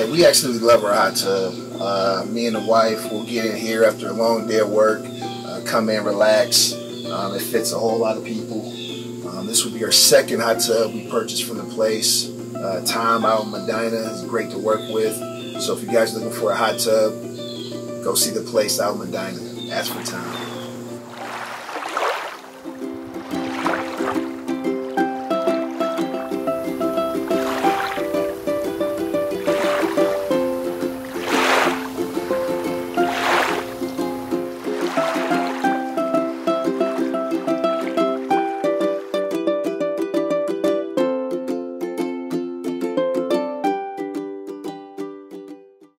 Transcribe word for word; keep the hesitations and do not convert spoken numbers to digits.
Yeah, we actually love our hot tub. Uh, me and the wife will get in here after a long day of work, uh, come in, relax. Um, it fits a whole lot of people. Um, this will be our second hot tub we purchased from the place. Uh, Tom out in Medina is great to work with. So if you guys are looking for a hot tub, go see the place out in Medina. Ask for Tom.